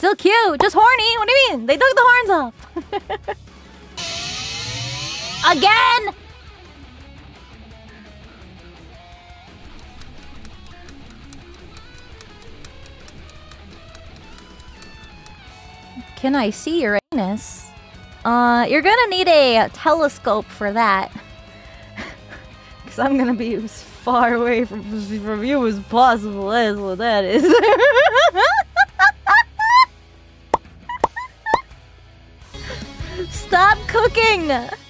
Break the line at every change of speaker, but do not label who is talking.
Still cute, just horny. What do you mean? They took the horns off. Again! Can I see your anus? You're gonna need a telescope for that. Because I'm gonna be as far away from you as possible. That's what that is. Stop cooking!